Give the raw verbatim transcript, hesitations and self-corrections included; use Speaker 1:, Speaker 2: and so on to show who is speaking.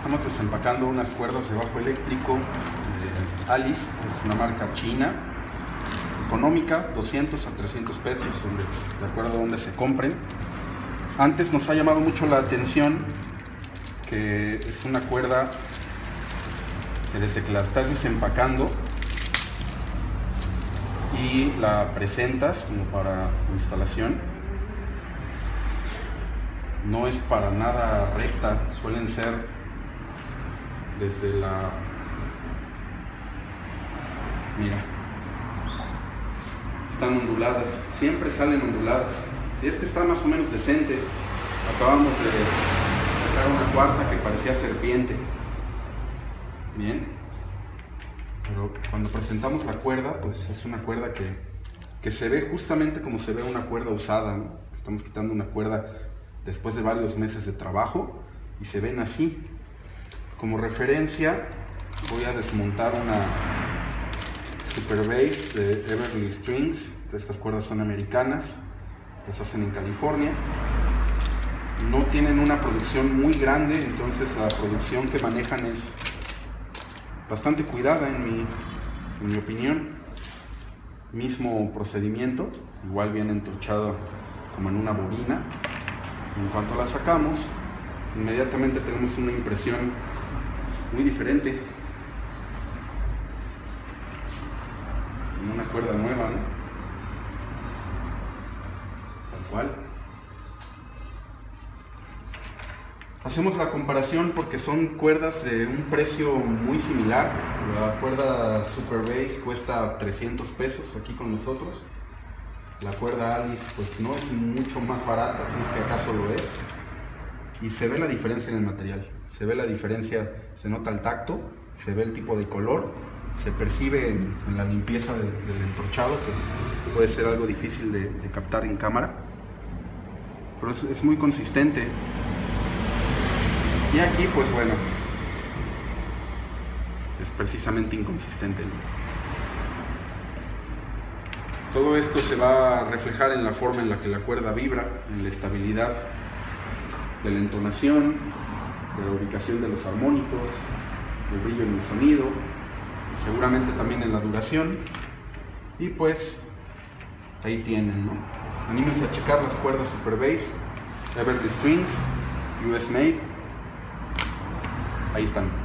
Speaker 1: Estamos desempacando unas cuerdas de bajo eléctrico de Alice, es una marca china, económica, doscientos a trescientos pesos, donde, de acuerdo a donde se compren. Antes nos ha llamado mucho la atención que es una cuerda que desde que la estás desempacando y la presentas como para instalación, no es para nada recta, suelen ser desde la... mira, están onduladas, siempre salen onduladas. Este está más o menos decente. Acabamos de sacar una cuarta que parecía serpiente. Bien, pero cuando presentamos la cuerda, pues es una cuerda que, que se ve justamente como se ve una cuerda usada, ¿no? Estamos quitando una cuerda después de varios meses de trabajo y se ven así. Como referencia voy a desmontar una Super Bass de Everly Strings. Estas cuerdas son americanas, las hacen en California. No tienen una producción muy grande, entonces la producción que manejan es bastante cuidada en mi, en mi opinión. Mismo procedimiento, igual viene entorchado como en una bobina. En cuanto la sacamos, inmediatamente tenemos una impresión muy diferente, una cuerda nueva, ¿no? Tal cual. Hacemos la comparación porque son cuerdas de un precio muy similar. La cuerda Super Bass cuesta trescientos pesos aquí con nosotros. La cuerda Alice pues no es mucho más barata, si es que acaso lo es. Y se ve la diferencia en el material, se ve la diferencia, se nota el tacto, se ve el tipo de color, se percibe en, en la limpieza de, del entorchado, que puede ser algo difícil de, de captar en cámara, pero es, es muy consistente. Y aquí pues bueno, es precisamente inconsistente, ¿no? Todo esto se va a reflejar en la forma en la que la cuerda vibra, en la estabilidad de la entonación, de la ubicación de los armónicos, el brillo en el sonido, seguramente también en la duración. Y pues ahí tienen, ¿no? Anímense a checar las cuerdas Super Bass, Everly Strings, U S Made. Ahí están.